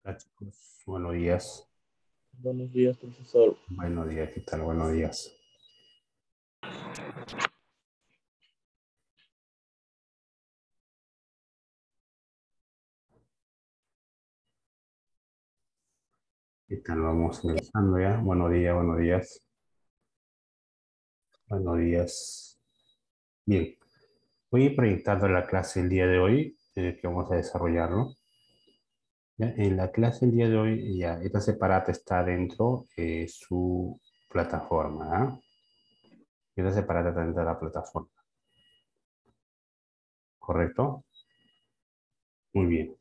Hola, chicos. Buenos días. Buenos días, profesor. Buenos días, ¿qué tal? Buenos días. ¿Qué tal? Vamos empezando ya. Buenos días, buenos días. Buenos días. Bien, voy a ir proyectando la clase el día de hoy, que vamos a desarrollarlo. ¿Ya? En la clase el día de hoy, ya, esta separata está dentro de su plataforma. ¿Ah? Esta separata está dentro de la plataforma. ¿Correcto? Muy bien.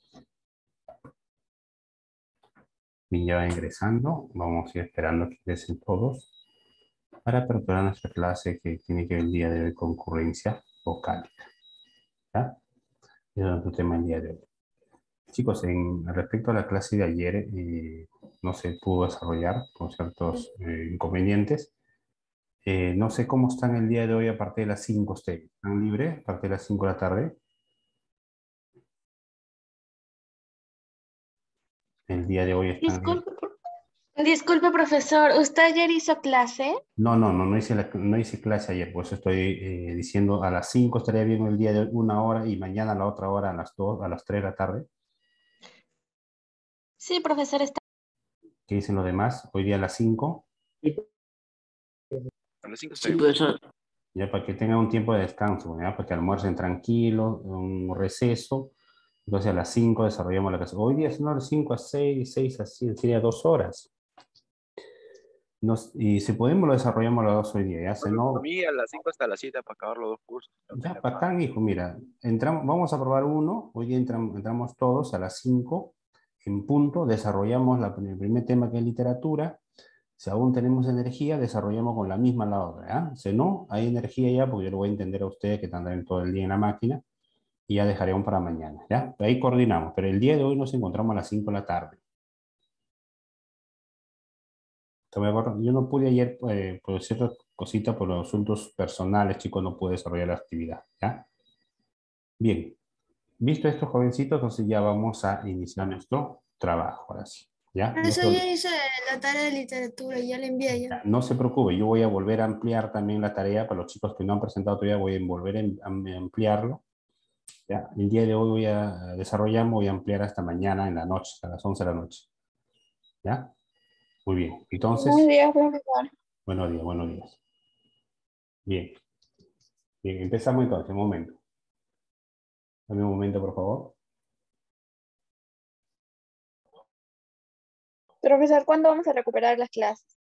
Bien, ya va ingresando. Vamos a ir esperando que ingresen todos para preparar nuestra clase que tiene que ver el día de hoy con concurrencia vocálica. ¿Ya? Ese es nuestro tema el día de hoy. Chicos, respecto a la clase de ayer, no se pudo desarrollar con ciertos inconvenientes. No sé cómo están el día de hoy a partir de las 5 ustedes. ¿Están libres a partir de las 5 de la tarde? El día de hoy están libres. Disculpe, disculpe, profesor, ¿usted ayer hizo clase? No hice, no hice clase ayer, por eso estoy diciendo a las 5 estaría bien el día de hoy, una hora, y mañana a la otra hora a las 2, a las 3 de la tarde. Sí, profesor, está. ¿Qué dicen los demás? Hoy día a las 5. Sí, A las 5 sí, estoy. profesor. Ya para que tengan un tiempo de descanso, ¿ya? Para que almuercen tranquilo, un receso. Entonces a las 5 desarrollamos la clase. Hoy día es no, de 5 a 6, 6 a 7, sería 2 horas. Y si podemos lo desarrollamos las 2 hoy día, ya, si Por no, mí a las 5 hasta las 7 para acabar los dos cursos. ya, bacán, hijo, mira, entramos, vamos a probar uno, hoy día entramos todos a las 5 en punto, desarrollamos el primer tema que es literatura. Si aún tenemos energía, desarrollamos con la misma la otra, ¿ya? Si no, hay energía ya, porque yo lo voy a entender a ustedes que están todo el día en la máquina, y ya dejaremos para mañana, ¿ya? Ahí coordinamos, pero el día de hoy nos encontramos a las 5 de la tarde. Yo no pude ayer, por ciertas cositas, por los asuntos personales, chicos, no pude desarrollar la actividad, ¿ya? Bien, visto estos jovencitos, entonces ya vamos a iniciar nuestro trabajo, ahora sí, ¿ya? No Profesor, se, ya hice la tarea de literatura, ya la envié ya. no se preocupe, yo voy a volver a ampliar también la tarea para los chicos que no han presentado todavía, voy a volver a ampliarlo. Ya, el día de hoy voy a ampliar hasta mañana en la noche, a las 11 de la noche. ¿Ya? Muy bien. Buenos Entonces, días, profesor. buenos días, buenos días. Bien, bien, empezamos entonces, un momento. Dame un momento, por favor. Profesor, ¿cuándo vamos a recuperar las clases?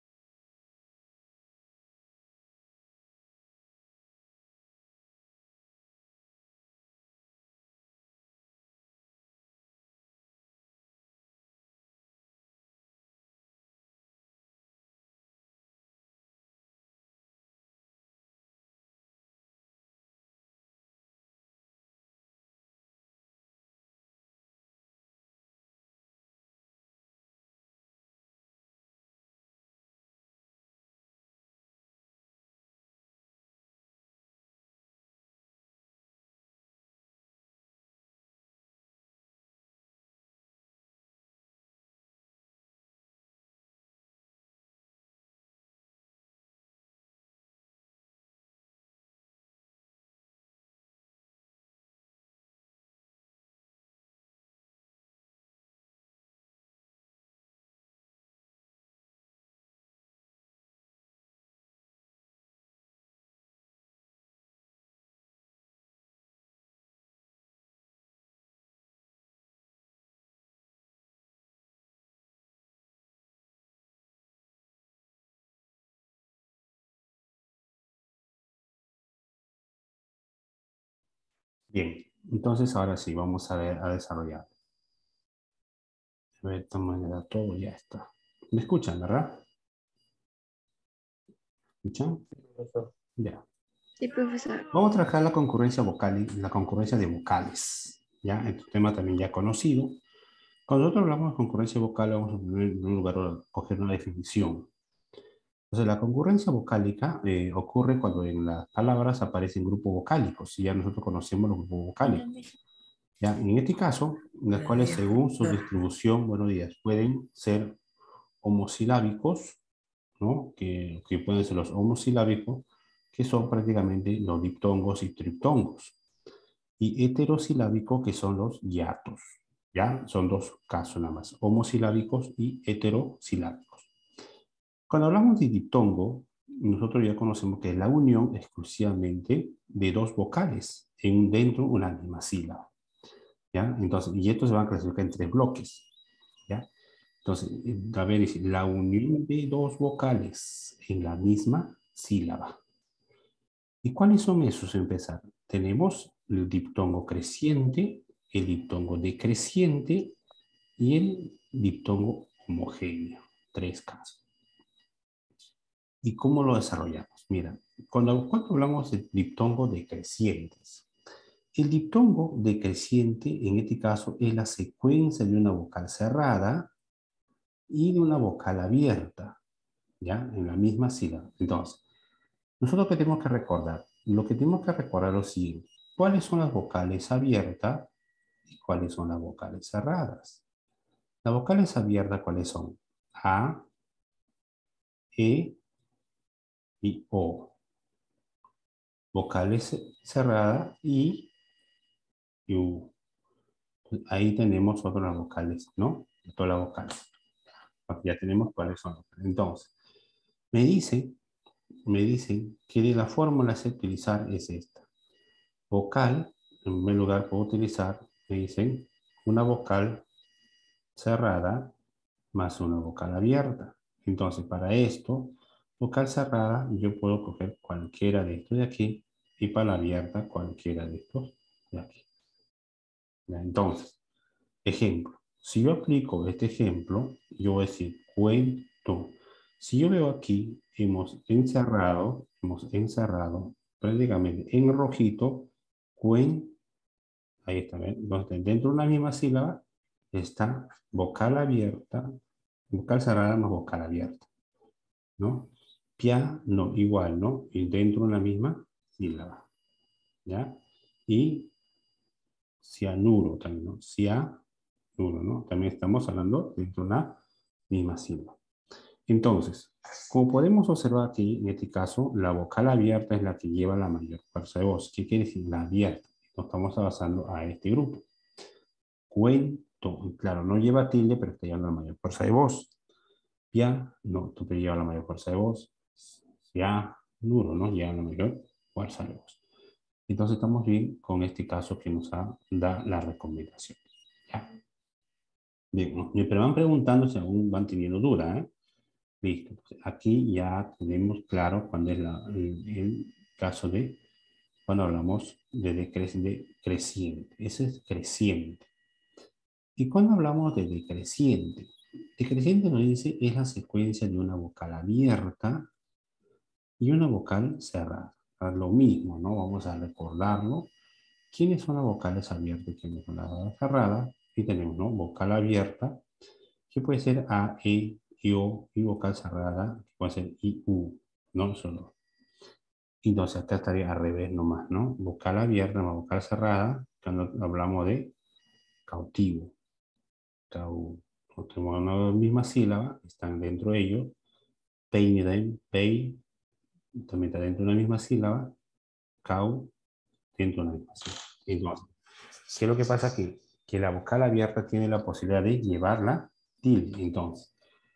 Bien, entonces ahora sí, vamos a ver, a desarrollar. A ver, toma todo, ya está. ¿Me escuchan, verdad? ¿Me escuchan? Profesor. Ya. Sí, profesor. Vamos a trabajar la concurrencia vocal, la concurrencia de vocales. ¿Ya? Es un tema también ya conocido. Cuando nosotros hablamos de concurrencia vocal, vamos a poner en un lugar a coger una definición. Entonces, la concurrencia vocálica ocurre cuando en las palabras aparecen grupos vocálicos, y ya nosotros conocemos los grupos vocálicos. Ya, en este caso, las cuales según su distribución, buenos días, pueden ser homosilábicos, ¿no? Que pueden ser los homosilábicos, que son prácticamente los diptongos y triptongos. Y heterosilábicos, que son los hiatos. ¿Ya? Son dos casos nada más, homosilábicos y heterosilábicos. Cuando hablamos de diptongo, nosotros ya conocemos que es la unión exclusivamente de dos vocales dentro de una misma sílaba. ¿Ya? Entonces, y estos se van a clasificar en tres bloques. ¿Ya? Entonces, a ver, dice, la unión de dos vocales en la misma sílaba. ¿Y cuáles son esos? Empezar. Tenemos el diptongo creciente, el diptongo decreciente y el diptongo homogéneo. Tres casos. ¿Y cómo lo desarrollamos? Mira, cuando hablamos de diptongo decrecientes, el diptongo decreciente en este caso es la secuencia de una vocal cerrada y de una vocal abierta, ¿ya? En la misma sílaba. Entonces, nosotros qué tenemos que recordar? Lo que tenemos que recordar es lo siguiente. ¿Cuáles son las vocales abiertas y cuáles son las vocales cerradas? Las vocales abiertas, ¿cuáles son? A, E y O. Vocales cerradas I y U. Ahí tenemos otras vocales, ¿no? Todas las vocales. Ya tenemos cuáles son. Entonces, me dicen que la fórmula a utilizar es esta. Vocal, en primer lugar puedo utilizar, me dicen, una vocal cerrada más una vocal abierta. Entonces, para esto, vocal cerrada, yo puedo coger cualquiera de estos de aquí y para la abierta, cualquiera de estos de aquí. ¿Ya? Entonces, ejemplo. Si yo aplico este ejemplo, yo voy a decir cuento. Si yo veo aquí, hemos encerrado prácticamente en rojito, ahí está, ¿ven? Entonces, dentro de una misma sílaba está vocal abierta, vocal cerrada más vocal abierta, ¿no? Piano, igual, ¿no? Y dentro de una misma sílaba, ¿ya? Y cianuro también, ¿no? Cianuro, ¿no? También estamos hablando dentro de una misma sílaba. Entonces, como podemos observar aquí, en este caso, la vocal abierta es la que lleva la mayor fuerza de voz. ¿Qué quiere decir? La abierta. Nos estamos basando a este grupo. Cuento. Claro, no lleva tilde, pero está llevando la mayor fuerza de voz. Piano, tú te lleva la mayor fuerza de voz. Cianuro, ¿no? Lleva la mayor fuerza de voz. Entonces estamos bien con este caso que nos da la recomendación. ¿Ya? Bien, me van preguntando si aún van teniendo duda, ¿eh? Listo. Aquí ya tenemos claro cuándo es el caso de cuando hablamos de creciente. Ese es creciente. Y cuando hablamos de decreciente, decreciente nos dice es la secuencia de una vocal abierta y una vocal cerrada. Lo mismo, ¿no? Vamos a recordarlo. ¿Quiénes son las vocales abiertas y quiénes son las cerradas? Y tenemos, ¿no? Vocal abierta, que puede ser A, E, I, O, y vocal cerrada, que puede ser I, U, ¿no? Solo. Entonces acá estaría al revés nomás, ¿no? Vocal abierta más vocal cerrada, cuando hablamos de cautivo. Tenemos una misma sílaba, están dentro de ellos. Peine, pei, también está dentro de una misma sílaba. Cau, dentro de una misma sílaba. Entonces, ¿qué es lo que pasa aquí? Que la vocal abierta tiene la posibilidad de llevarla tilde. Entonces,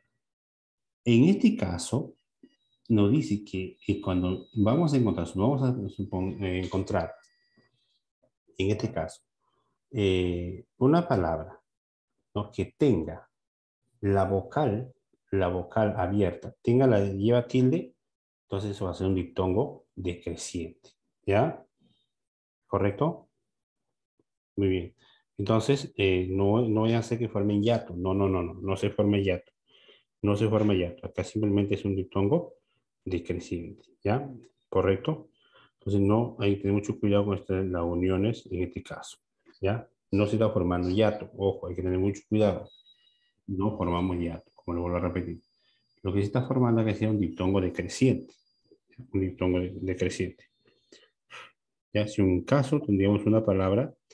en este caso, nos dice que cuando vamos a encontrar, en este caso, una palabra, ¿no? Que tenga la vocal abierta, lleva tilde, entonces eso va a ser un diptongo decreciente. ¿Ya? ¿Correcto? Muy bien. Entonces, no voy a hacer que forme hiato. No se forme hiato. No se forma hiato. Acá simplemente es un diptongo decreciente. ¿Ya? ¿Correcto? Entonces, no hay que tener mucho cuidado con las uniones en este caso. ¿Ya? No se está formando hiato. Ojo, hay que tener mucho cuidado. No formamos hiato, como lo vuelvo a repetir. Lo que se está formando es que sea un diptongo decreciente. Un diptongo decreciente. Ya, si en un caso tendríamos una palabra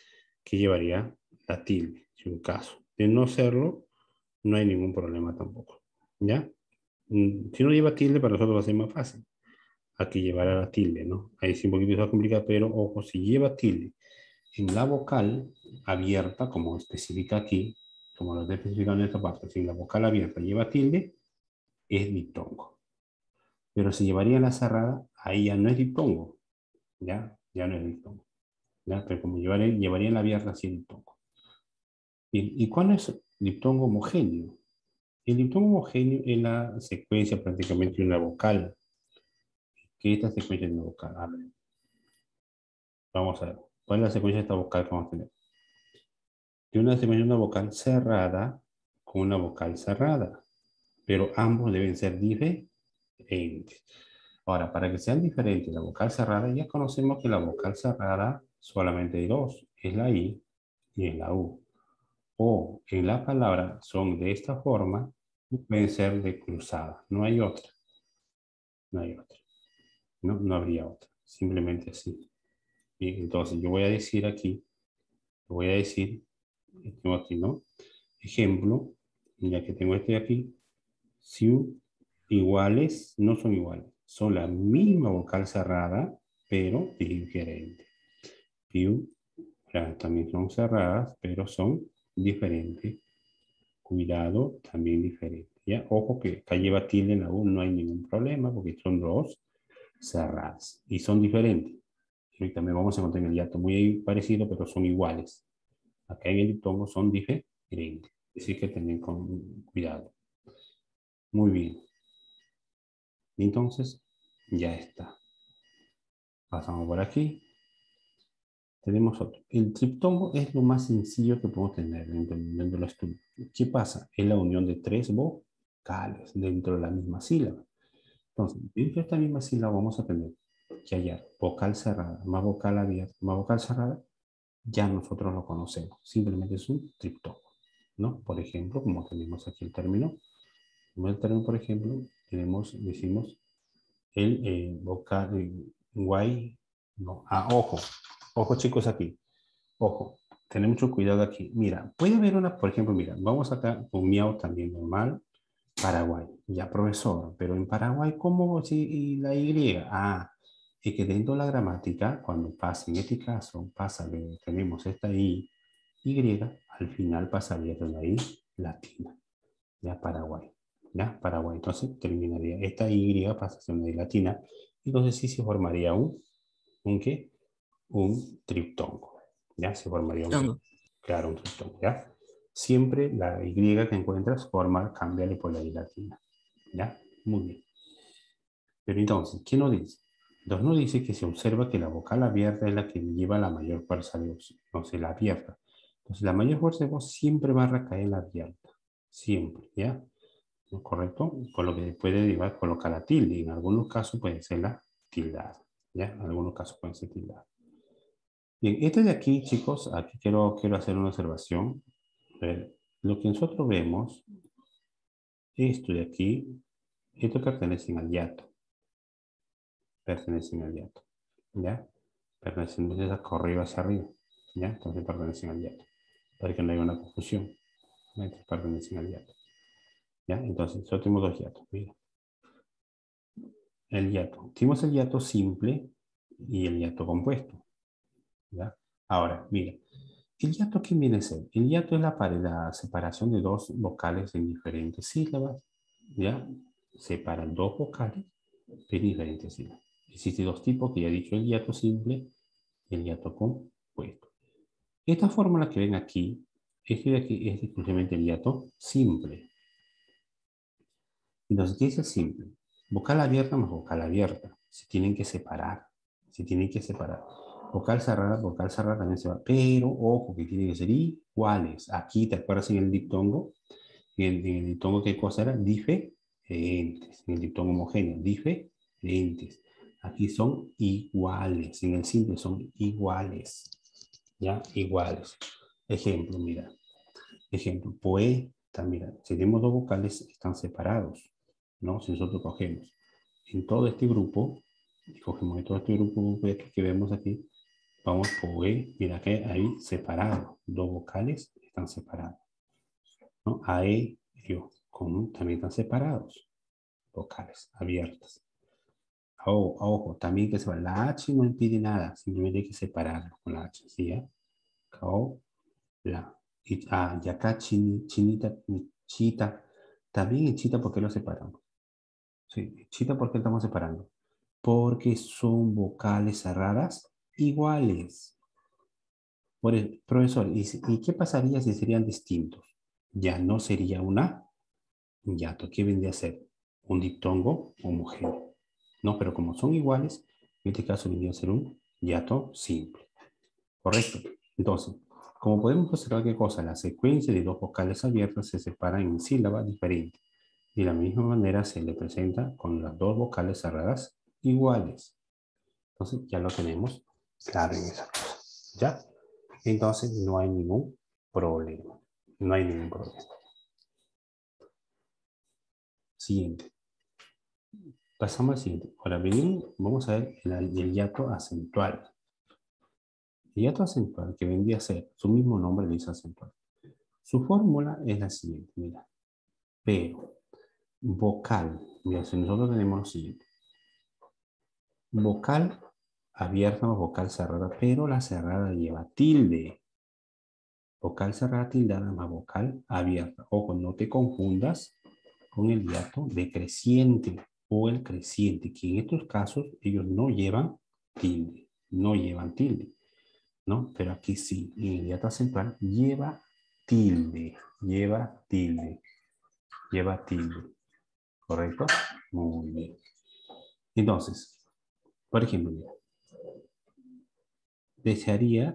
¿qué llevaría? La tilde, en un caso. De no serlo, no hay ningún problema tampoco. ¿Ya? Si no lleva tilde, para nosotros va a ser más fácil. Aquí llevará la tilde, ¿no? Ahí sí un poquito más complicado, pero ojo, si lleva tilde en la vocal abierta, como especifica aquí, como lo he especificado en esta parte, si la vocal abierta lleva tilde, es diptongo. Pero si llevaría en la cerrada, ahí ya no es diptongo. ¿Ya? Ya no es diptongo. ¿Ya? Pero como llevaría en la abierta, sí es diptongo. Bien, ¿y cuál es diptongo homogéneo? El diptongo homogéneo es la secuencia prácticamente de una vocal. ¿Qué es esta secuencia de una vocal? A ver, vamos a ver. ¿Cuál es la secuencia de esta vocal que vamos a tener? De una secuencia de una vocal cerrada con una vocal cerrada. Pero ambos deben ser diferentes. Ahora, para que sean diferentes la vocal cerrada, ya conocemos que la vocal cerrada solamente hay dos. Es la I y es la U. O en la palabra son de esta forma, pueden ser de cruzada. No hay otra. No hay otra. No habría otra. Simplemente así. Bien, entonces yo voy a decir aquí, voy a decir, tengo aquí, ¿no? Ejemplo, ya que tengo este de aquí, si iguales, no son iguales. Son la misma vocal cerrada, pero diferente. Piu, también son cerradas, pero son diferentes. Cuidado, también diferente. ¿Ya? Ojo que acá lleva tilde en la U, no hay ningún problema, porque son dos cerradas. Y son diferentes. Y también vamos a encontrar en el hiato muy parecido, pero son iguales. Acá en el diptongo son diferentes. Así que tener con cuidado. Muy bien. Entonces, ya está. Pasamos por aquí. Tenemos otro. El triptongo es lo más sencillo que podemos tener dentro de los estudios. ¿Qué pasa? Es la unión de tres vocales dentro de la misma sílaba. Entonces, dentro de esta misma sílaba vamos a tener que haya vocal cerrada, más vocal abierta, más vocal cerrada. Ya nosotros lo conocemos. Simplemente es un triptongo, ¿no? Por ejemplo, como tenemos aquí el término. Como el término, por ejemplo, decimos el vocal guay. No, ojo. Ojo, chicos, aquí. Ojo. Tener mucho cuidado aquí. Mira, puede haber una, por ejemplo, mira, vamos acá con miau también normal. Paraguay. Ya, profesor, pero en Paraguay, ¿cómo si y la Y? Es que dentro de la gramática, cuando pasa, en este caso, pasa que tenemos esta Y, al final pasaría de una I latina. Ya, Paraguay. Ya, Paraguay. Entonces terminaría, esta Y pasa a ser una I latina. Entonces sí se formaría ¿un qué? Un triptongo. Ya, se formaría un triptongo. Claro, un triptongo, ¿ya? Siempre la Y que encuentras, cámbiale por la I latina. ¿Ya? Muy bien. Pero entonces, ¿qué nos dice? Entonces nos dice que se observa que la vocal abierta es la que lleva la mayor fuerza de voz. Entonces, la abierta. Entonces, la mayor fuerza de voz siempre va a recaer en la abierta. Siempre, ¿ya? ¿No? ¿Correcto? Por lo que puede llevar, colocar la tilde. En algunos casos puede ser la tildada. ¿Ya? En algunos casos puede ser tildada. Bien, este de aquí, chicos, aquí quiero hacer una observación. A ver, lo que nosotros vemos, esto de aquí, esto pertenece al hiato. Pertenecen al hiato. ¿Ya? Pertenecen desde arriba hacia arriba. ¿Ya? Entonces pertenecen al hiato. Para que no haya una confusión. ¿Ya? Pertenecen al hiato. ¿Ya? Entonces, solo tenemos dos hiatos. Mira. El hiato. Tenemos el hiato simple y el hiato compuesto. ¿Ya? Ahora, mira. ¿El hiato qué viene a ser? El hiato es la separación de dos vocales en diferentes sílabas. ¿Ya? Separan dos vocales en diferentes sílabas. Existen dos tipos que ya he dicho, el hiato simple y el hiato compuesto. Esta fórmula que ven aquí, este de aquí es exclusivamente el hiato simple. Entonces, ¿qué es el simple? Vocal abierta más vocal abierta. Se tienen que separar. Se tienen que separar. Vocal cerrada también se va. Pero, ojo, que tienen que ser iguales. Aquí, ¿te acuerdas en el diptongo? En el diptongo, ¿qué cosa era? Diferentes. En el diptongo homogéneo, diferentes. Aquí son iguales. En el simple son iguales. ¿Ya? Iguales. Ejemplo, mira. Ejemplo, poeta, mira. Si tenemos dos vocales, están separados. ¿No? Si nosotros cogemos en todo este grupo, y cogemos en todo este grupo que vemos aquí, Vamos por E. Mira que ahí separado. Dos vocales están separados. ¿No? A, E, yo. También están separados. Vocales abiertas. Ojo, también que se va. La H no impide nada. Simplemente hay que separarlo con la H. ¿Sí? Kao, la. Y acá chinita, chita. También en chita, ¿por qué lo separamos? Sí, chita, ¿por qué estamos separando? Porque son vocales cerradas iguales. Profesor, ¿y qué pasaría si serían distintos? Ya no sería una hiato. ¿Qué vendría a ser? Un diptongo homogéneo. No, pero como son iguales, en este caso vendría a ser un hiato simple. ¿Correcto? Entonces, como podemos observar qué cosa, la secuencia de dos vocales abiertas se separan en sílabas diferentes. De la misma manera se le presenta con las dos vocales cerradas iguales. Entonces ya lo tenemos claro en esa cosa. ¿Ya? Entonces no hay ningún problema. No hay ningún problema. Siguiente. Pasamos al siguiente. Ahora venimos, vamos a ver el hiato acentual. El hiato acentual que vendría a ser, su mismo nombre dice acentual. Su fórmula es la siguiente, mira. Pero vocal, mira, si nosotros tenemos lo siguiente. Vocal abierta o vocal cerrada, pero la cerrada lleva tilde. Vocal cerrada tildada más vocal abierta. Ojo, no te confundas con el hiato decreciente o el creciente, que en estos casos ellos no llevan tilde. No llevan tilde. ¿No? Pero aquí sí, en el hiato acentual lleva tilde. Lleva tilde. Lleva tilde. ¿Correcto? Muy bien. Entonces, por ejemplo, mira. Desearía,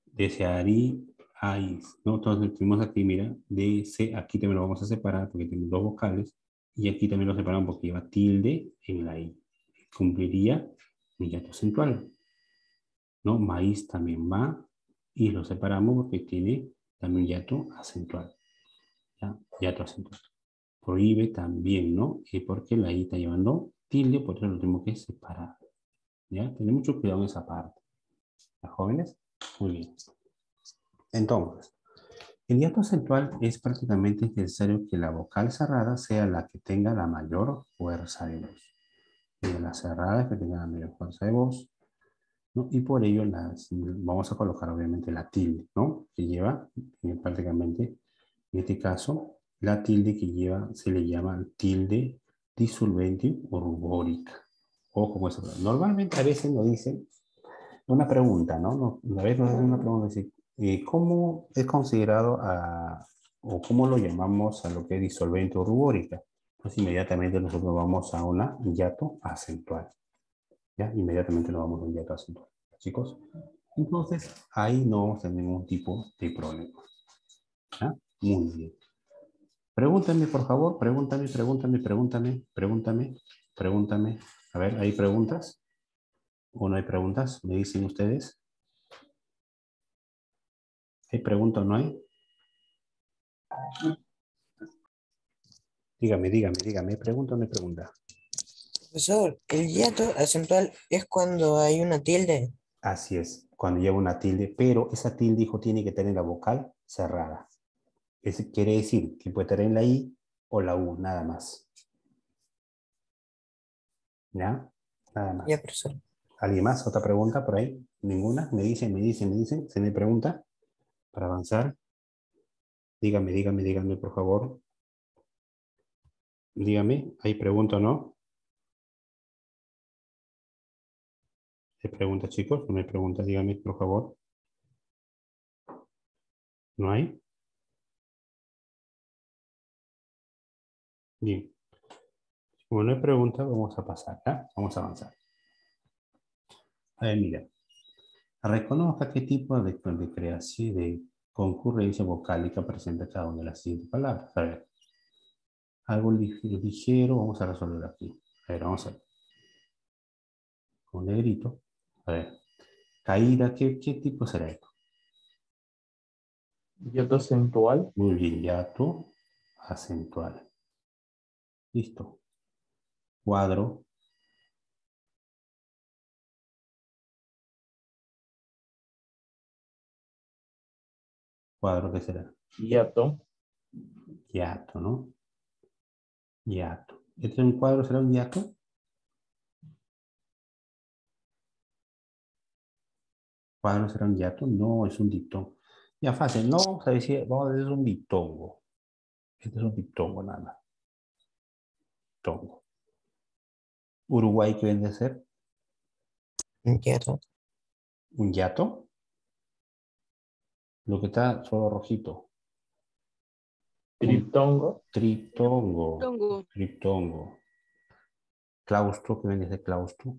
¿no? Entonces tenemos aquí, mira, aquí también lo vamos a separar porque tenemos dos vocales y aquí también lo separamos porque lleva tilde en la I. Cumpliría el hiato acentual, ¿no? Maíz también va y lo separamos porque tiene también hiato acentual, ¿ya? Hiato acentual. Prohíbe también, ¿no? Y porque la I está llevando tilde, por eso lo tenemos que separar, ¿ya? Tener mucho cuidado en esa parte. ¿Las jóvenes? Muy bien. Entonces, el hiato acentual es prácticamente necesario que la vocal cerrada sea la que tenga la mayor fuerza de voz. Y de las cerradas que tengan la mayor fuerza de voz, ¿no? Y por ello vamos a colocar obviamente la tilde, ¿no? Que lleva prácticamente, en este caso, la tilde que lleva se le llama tilde disolvente o rubórica. O como eso. Normalmente a veces nos dicen una pregunta, ¿no? Una vez nos hacen una pregunta, así, ¿cómo es considerado o cómo lo llamamos a lo que es disolvente o rubórica? Pues inmediatamente nosotros vamos a una hiato acentual. ¿Ya? Inmediatamente nos vamos a un hiato acentual. Chicos, entonces ahí no vamos a tener ningún tipo de problema. ¿Ya? Muy bien. Pregúntame, por favor, pregúntame. A ver, ¿hay preguntas? ¿O no hay preguntas? ¿Me dicen ustedes? ¿Hay pregunta o no hay? Dígame, ¿pregunta o no hay pregunta? Profesor, el hiato acentual es cuando hay una tilde. Así es, cuando lleva una tilde, pero esa tilde, hijo, tiene que tener la vocal cerrada. Eso quiere decir que puede tener la I o la U, nada más. ¿Ya? Nada más. Ya, profesor. ¿Alguien más? ¿Otra pregunta por ahí? ¿Ninguna? ¿Me dicen? ¿Se me pregunta? Para avanzar. Dígame, por favor. Dígame, ¿hay pregunta o no? ¿Hay pregunta, chicos? ¿No hay pregunta? Dígame, por favor. ¿No hay? Bien. Como no hay pregunta, vamos a pasar, ¿ya? Vamos a avanzar. A ver, mira. Reconozca qué tipo de creación de concurrencia vocálica presenta cada una de las siguientes palabras. A ver. Algo ligero, vamos a resolver aquí. A ver, vamos a ver. Con negrito. A ver. Caída, ¿qué tipo será esto? Hiato acentual. Muy bien, hiato acentual. Listo. Cuadro. Cuadro, ¿qué será? Hiato. Hiato, ¿no? Hiato. ¿Este es un cuadro? ¿Será un hiato? ¿Cuadro será un hiato? No, es un diptongo. Ya fácil, no, ¿sabes si vamos a decir un diptongo? Este es un diptongo nada más. Diptongo. Uruguay, ¿qué viene a ser? Hiato. ¿Un hiato? Lo que está solo rojito. Triptongo. Triptongo. Tongo. Triptongo. Claustro, ¿qué viene a ser claustro?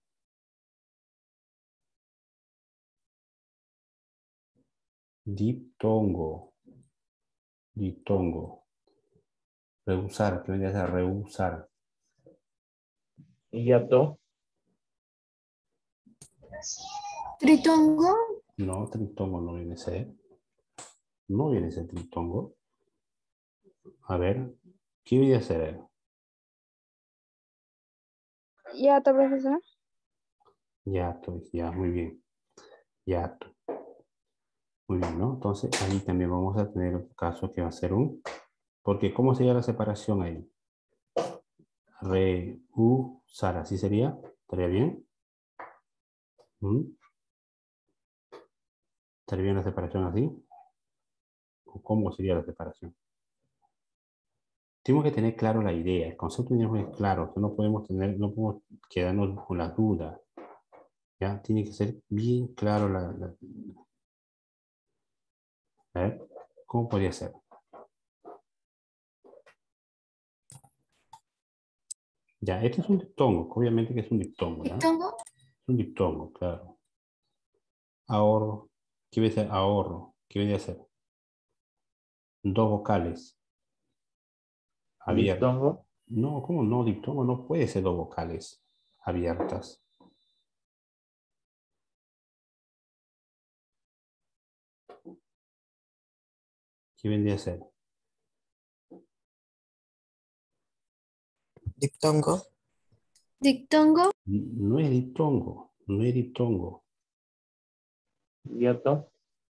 Diptongo. Diptongo. Rehusar, ¿qué viene a ser rehusar? Hiato. Tritongo. No, triptongo no viene a ser. No viene a ser triptongo. A ver, ¿qué viene a ser? Hiato, profesor. Hiato, ya, muy bien. Hiato. Muy bien, ¿no? Entonces, ahí también vamos a tener otro caso que va a ser un... Porque, ¿cómo sería la separación ahí? Rehusar, ¿así sería? ¿Estaría bien? ¿Mm? ¿Estaría bien la separación así? ¿O cómo sería la separación? Tenemos que tener claro la idea, el concepto tenemos que ser claro, no podemos quedarnos con las dudas. ¿Ya? Tiene que ser bien claro a ver, ¿cómo podría ser? Ya, este es un diptongo, obviamente que es un diptongo, ¿ya? Diptongo. Es un diptongo, claro. Ahorro, ¿qué viene a ser ahorro? ¿Qué viene a ser? Dos vocales abiertas. Diptongo. No, ¿cómo no? Diptongo no puede ser dos vocales abiertas. ¿Qué vendría a ser? Diptongo. Dictongo. No es diptongo, no es diptongo. Hiato.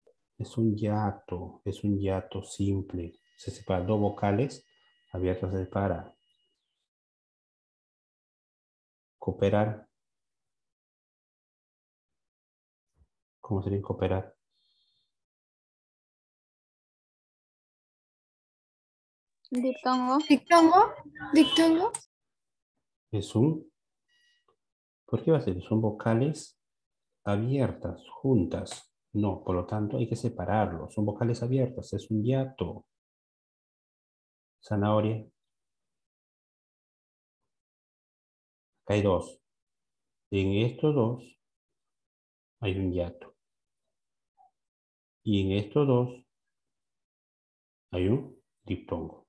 Es un hiato simple. Se separa dos vocales abiertas, se separa. Cooperar. ¿Cómo sería cooperar? Diptongo. Dictongo. Dictongo. Es un... ¿Por qué va a ser? Son vocales abiertas, juntas. No, por lo tanto hay que separarlos. Son vocales abiertas, es un hiato. Zanahoria. Acá hay dos. En estos dos hay un hiato. Y en estos dos hay un diptongo.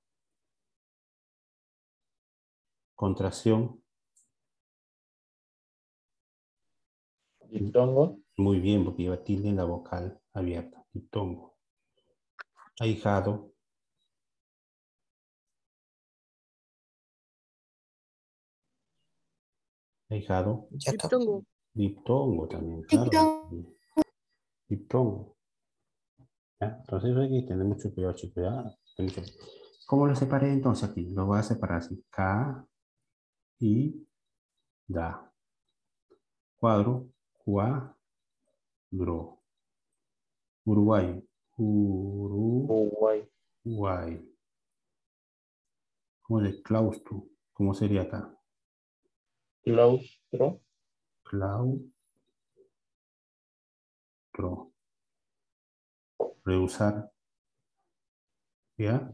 Contracción. Diptongo. Muy bien, porque lleva tilde en la vocal abierta. Diptongo. Ahijado. Ahijado. Hiato. Tongo. Diptongo también, claro. Dictongo. Diptongo. ¿Ya? Entonces hay que tener mucho cuidado, chicos. ¿Ya? ¿Cómo lo separé entonces aquí? Lo voy a separar así. K, I, da. Cuadro, cuadro. Uruguay. Uruguay. Uruguay. ¿Cómo es claustro? ¿Cómo sería acá? Claustro. Claustro. Rehusar. ¿Ya?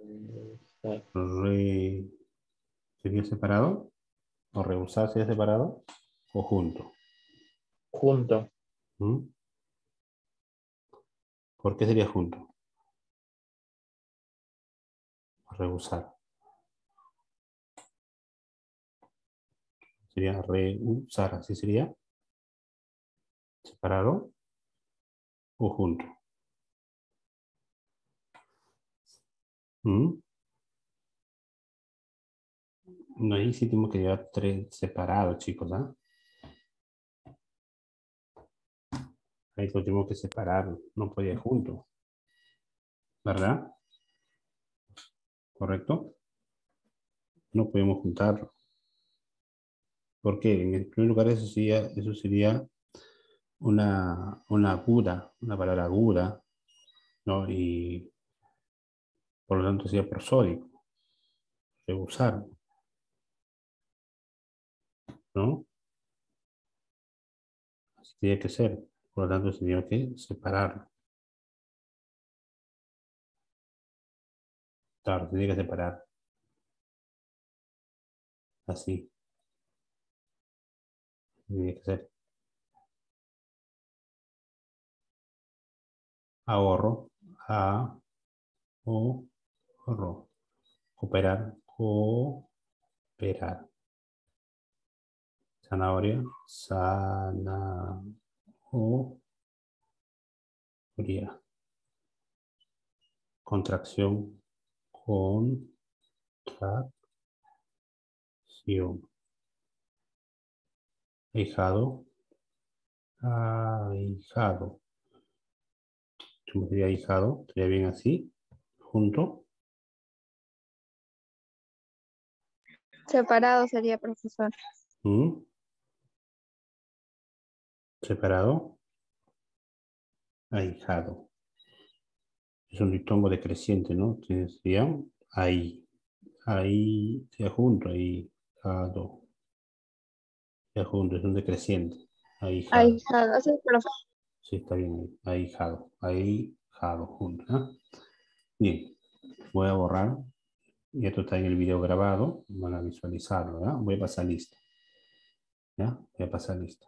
Re... ¿Sería separado? ¿O rehusar sería separado? ¿O junto? Junto. ¿Mm? ¿Por qué sería junto? Rehusar. Sería rehusar, así sería. ¿Separado o junto? ¿Mm? No, ahí sí tenemos que llevar tres separados, chicos, ¿ah? Ahí lo tenemos que separar, no podía junto. ¿verdad? ¿Correcto? No podemos juntarlo. ¿Por qué? En el primer lugar eso sería una aguda, una palabra aguda, ¿no? Y por lo tanto sería prosódico, usar, ¿no? Así tiene que ser. Por lo tanto, sería que separarlo. Claro, tiene que separar. Así. Tiene que ser. Ahorro. Ahorro. Cooperar. Cooperar. Zanahoria. Zanahoria. Contracción. Contracción. Ahijado. Ahijado. ¿Cómo sería ahijado? ¿Sería bien así? Junto. Separado sería, profesor. ¿Mm? Separado. Ahijado. Es un diptongo decreciente, ¿no? Sería ahí. Ahí, sería junto, ahijado. Sería junto, es un decreciente. Ahijado. Ahijado, sí, profe. Sí, está bien. Ahijado. Ahijado, junto. ¿Ah? Bien. Voy a borrar. Y esto está en el video grabado. Van a visualizarlo, ¿ya? Voy a pasar lista. ¿Ya? Voy a pasar lista.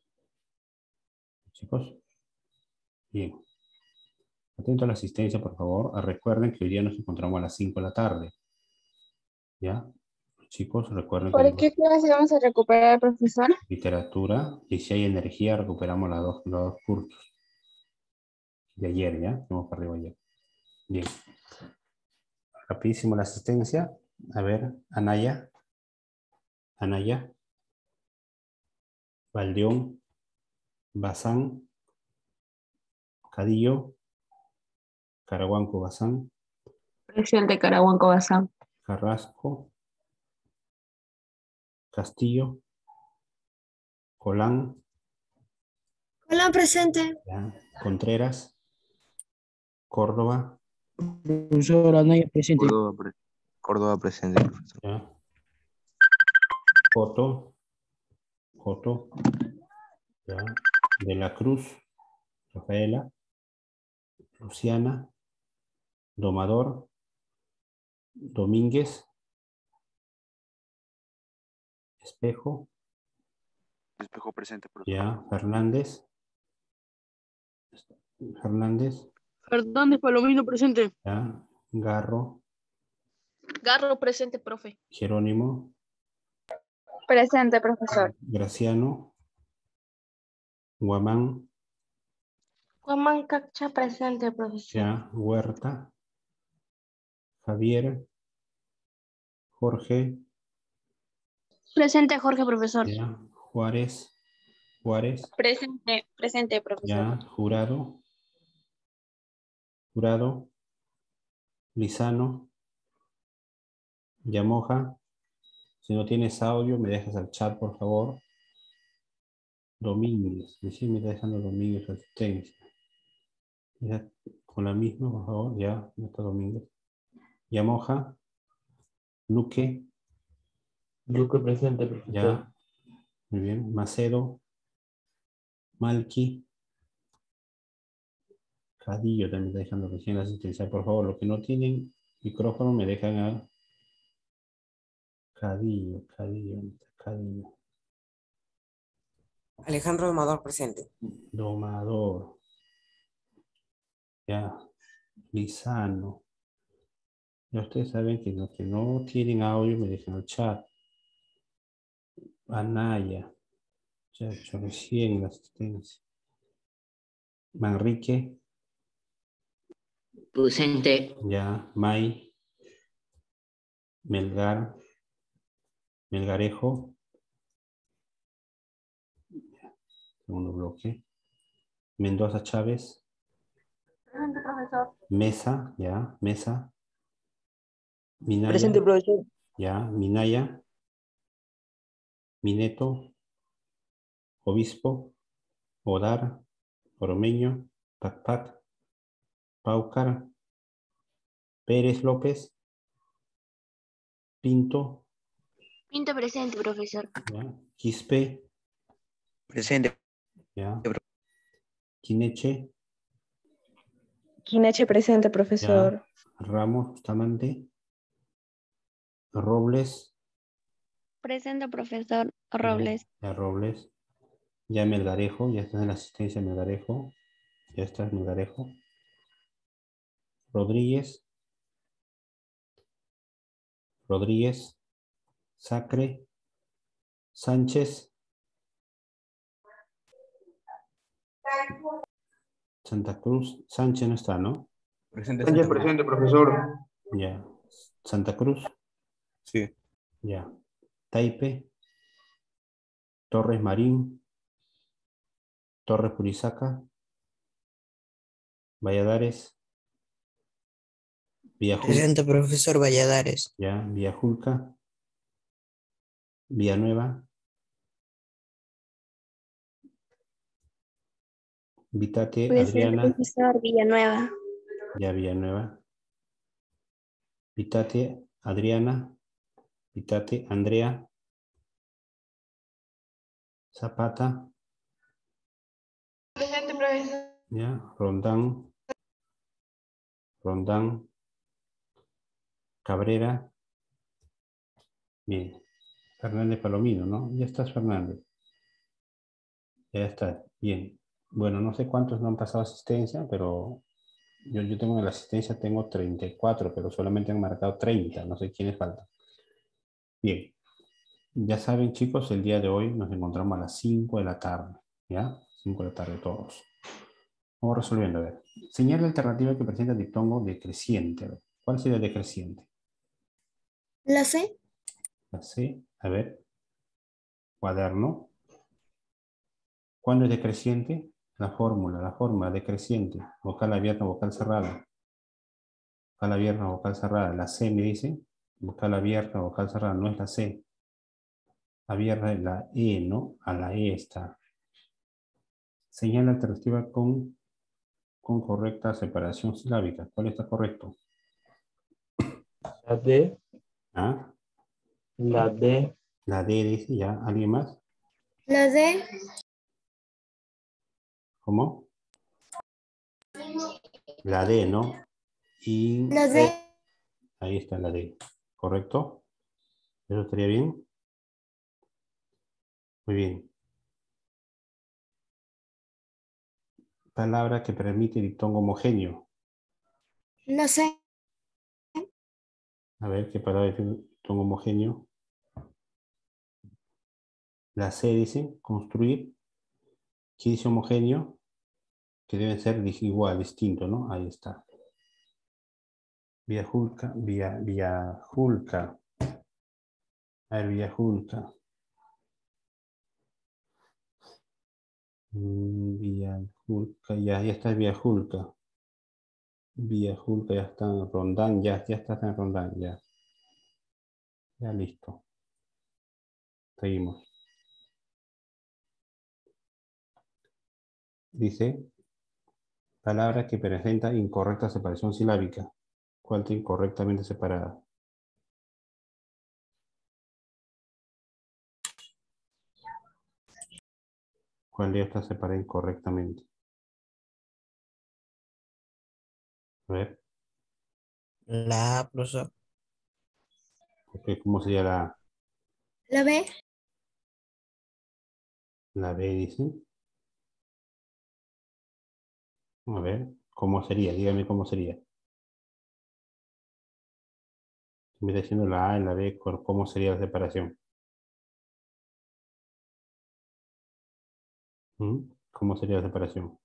Chicos. Bien. Atento a la asistencia, por favor. Recuerden que hoy día nos encontramos a las 5 de la tarde. ¿Ya? Chicos, recuerden que ¿Por qué clase vamos a recuperar, profesor? literatura y si hay energía recuperamos los dos cursos de ayer, ¿ya? Vamos para arriba ayer. Bien. Rapidísimo la asistencia. A ver, Anaya. Anaya. Valdeón. Bazán. Cadillo. Caraguanco Bazán. Presente, Carahuanco Bazán. Carrasco. Castillo. Colán. Hola, presente. ¿Ya? Contreras. Córdoba. Profesor Anaya presente. Córdoba presente, profesor. ¿Ya? Coto. ¿Ya? De la Cruz. Rafaela. Luciana. Domador. Domínguez. Espejo. Espejo presente, profesor. Ya. Fernández. Fernández Palomino presente. Ya. Garro. Garro presente, profe. Jerónimo. Presente, profesor. Graciano. Guamán. Guamán Cacha presente, profesor. Ya. Huerta. Javier. Jorge. Presente, Jorge, profesor. Ya. Juárez. Presente, profesor. Ya. Jurado. Lizano. Yamoja. Si no tienes audio, me dejas al chat, por favor. Domínguez. Me está dejando Domínguez asistencia. Ya, con la misma, por favor. Ya, no está Domínguez. Yamoja. Luque. Luque presente, profesor. Ya. Muy bien. Macedo. Malqui. Cadillo también está dejando recién la asistencia. Por favor, los que no tienen micrófono me dejan a Cadillo. Alejandro Domador presente. Domador. Ya. Lizano. Ya ustedes saben que los que no tienen audio me dejan al chat. Anaya. Ya, yo recién la asistencia. Manrique. Presente. Ya. May. Melgarejo. Segundo bloque. Mendoza Chávez. Presente, profesor. Mesa, ya, mesa. Minaya, Presente, profesor. ya, Minaya. Mineto. Obispo. Odar. Oromeño. Patpat. Paucar. Pérez López. Pinto. Pinto presente, profesor. Ya. Quispe. Presente. Ya. Quineche. Quineche presente, Ya. profesor. Ramos Bustamante. Robles. Presente, profesor Ya, ya Robles. Ya Melgarejo. Ya está en la asistencia Melgarejo. Ya está Melgarejo. Rodríguez. Rodríguez. Sacre. Sánchez. Santa Cruz. Sánchez no está, ¿no? Presente. Sánchez presente, profesor. Ya. Santa Cruz. Sí. Ya. Taipe. Torres Marín. Torres Purizaca. Valladares. Villajulca. Presente, profesor Valladares. Ya. Villajulca. Villanueva. Vitate Presente, Adriana. profesor Villanueva. Ya Villanueva. Vitate Adriana. Vitate Andrea. Zapata. Presente, profesor. Ya. Rondán. Rondán. Cabrera. Bien. Fernández Palomino, ¿no? Ya estás, Fernández. Ya está. Bien. Bueno, no sé cuántos no han pasado asistencia, pero yo tengo en la asistencia, tengo 34, pero solamente han marcado 30. No sé quiénes faltan. Bien. Ya saben, chicos, el día de hoy nos encontramos a las 5 de la tarde. ¿Ya? 5 de la tarde todos. Vamos resolviendo. A ver. Señal alternativa que presenta el diptongo decreciente. A ver, ¿cuál sería el decreciente? La C. La C. A ver. Cuaderno. ¿Cuándo es decreciente? La fórmula decreciente. Vocal abierta, vocal cerrada. Vocal abierta, vocal cerrada. La C me dice. Vocal abierta, vocal cerrada. No es la C. Abierta es la E, ¿no? A la E está. Señal alternativa con correcta separación silábica. ¿Cuál está correcto? La D. ¿Ah? La D. La D dice ya. ¿Alguien más? La D. ¿Cómo? La D, ¿no? Y La D. ahí está la D. ¿Correcto? ¿Eso estaría bien? Muy bien. Palabra que permite diptongo homogéneo. La C. A ver, ¿qué palabra es diptongo homogéneo? La C dice construir. ¿Qué dice homogéneo? Que deben ser igual, distinto, ¿no? Ahí está. Villajulca, Villajulca. A ver, Villajulca. Villajulca, ya está Villajulca. Villajulca ya está en Rondán, ya está en Rondán, ya. Ya listo. Seguimos. Dice, palabra que presenta incorrecta separación silábica. ¿Cuál está incorrectamente separada? ¿Cuál de estas separa incorrectamente? A ver, La A, profesor. ¿cómo sería la A? La B. La B dice. A ver, ¿cómo sería? Dígame cómo sería. Me está diciendo la A y la B, ¿cómo sería la separación? ¿Cómo sería la separación?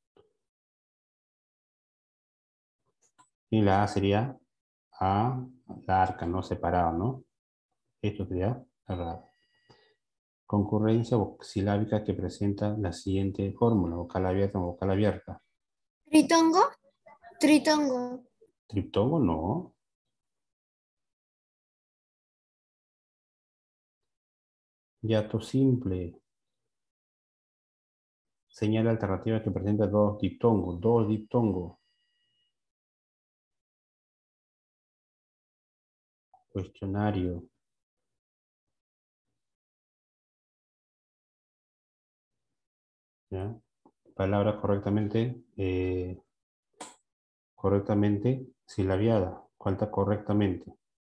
Y la A sería A, la arca, ¿no? Separado, ¿no? Esto sería cerrado. Concurrencia silábica que presenta la siguiente fórmula, vocal abierta o vocal abierta. Tritongo. Tritongo. Triptongo no. Hiato simple. Señal alternativa que presenta dos diptongos. Dos diptongos. Cuestionario. ¿Ya? Palabra correctamente silabiada. Falta correctamente.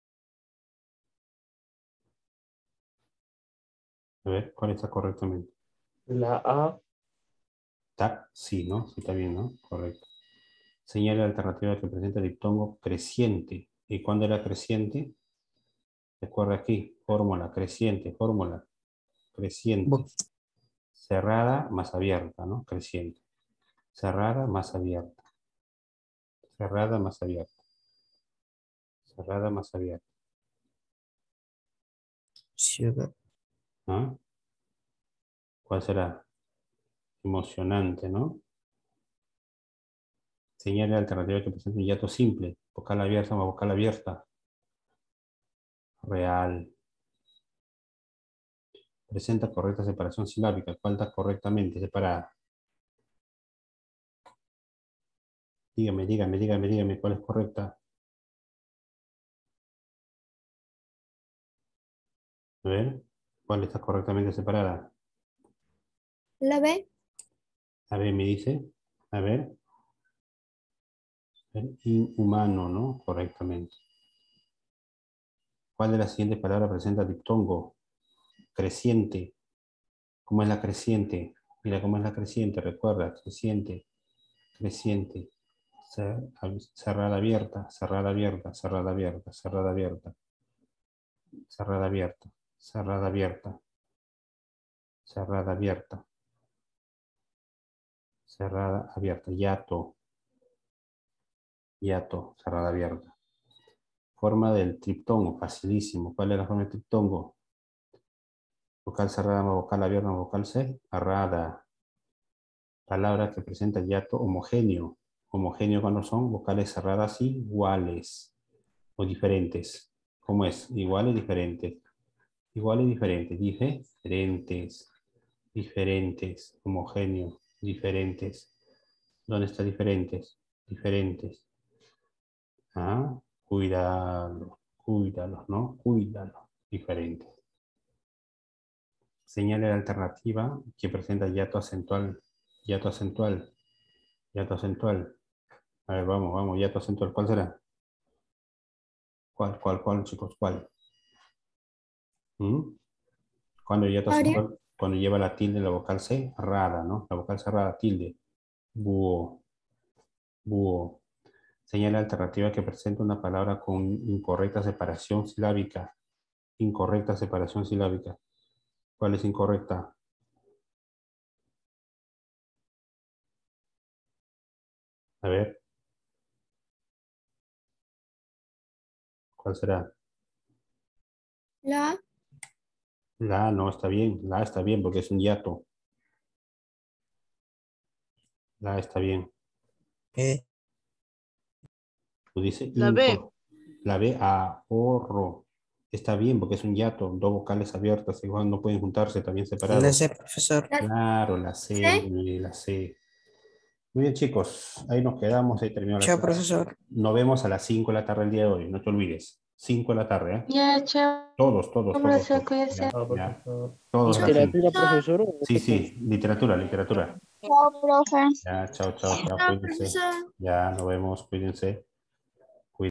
A ver, ¿cuál está correctamente? La A. Sí, ¿no? Sí, está bien, ¿no? Correcto. Señal alternativa que presenta diptongo creciente. ¿Y cuándo era creciente? Recuerda aquí, fórmula creciente, fórmula creciente. Cerrada más abierta, ¿no? Creciente. Cerrada más abierta. Cerrada más abierta. Cerrada más abierta. Ciudad. ¿Ah? ¿Cuál será? Emocionante, ¿no? Señal alternativa que presenta un hiato simple. Vocal abierta más vocal abierta. Real. Presenta correcta separación silábica. Falta correctamente separada. Dígame cuál es correcta. A ver, ¿cuál está correctamente separada? La B. A ver, me dice. A ver. Inhumano, ¿no? Correctamente. ¿Cuál de las siguientes palabras presenta diptongo? Creciente. ¿Cómo es la creciente? Mira cómo es la creciente, recuerda. Creciente. Creciente. Cerrada abierta, cerrada abierta, cerrada abierta, cerrada abierta. Cerrada abierta, cerrada abierta. Cerrada abierta. Cerrada abierta. Hiato. Hiato, cerrada abierta. Forma del triptongo, facilísimo. ¿Cuál es la forma del triptongo? Vocal cerrada más vocal abierta más vocal cerrada. Palabra que presenta hiato homogéneo. Homogéneo cuando son vocales cerradas iguales o diferentes. ¿Cómo es? Iguales, diferentes. Iguales, diferentes. Diferentes. Diferentes. Homogéneo. Diferentes. ¿Dónde está diferentes? Diferentes. Ah, cuídalo. Cuídalos, ¿no? Cuídalo. Diferentes. Señal alternativa que presenta hiato acentual. Hiato acentual. Hiato acentual. A ver, vamos. Hiato acentual. ¿Cuál será? ¿Cuál, chicos? ¿Cuál? Cuando hiato acentual, cuando lleva la tilde, la vocal cerrada, ¿no? La vocal cerrada, tilde. Búho. Búho. Señal alternativa que presenta una palabra con incorrecta separación silábica. Incorrecta separación silábica. ¿Cuál es incorrecta? A ver. ¿Cuál será? La. La A no está bien. La A está bien porque es un hiato. La A está bien. Tú dices La B. La B, ahorro. Está bien porque es un hiato. Dos vocales abiertas igual no pueden juntarse, también separados. La C, profesor. Claro, la C, la C. Muy bien, chicos. Ahí nos quedamos. Ahí terminó la Chao, clase. profesor. Nos vemos a las 5 de la tarde el día de hoy. No te olvides. 5 de la tarde, ¿eh? Ya, chao, Todos. profesor, cuídese. Ya. Todos a las 5. ¿Literatura, profesor? Sí. Literatura. Chao, profe. Ya, chao. Chao, Cuídense. profesor. Ya, nos vemos. Cuídense.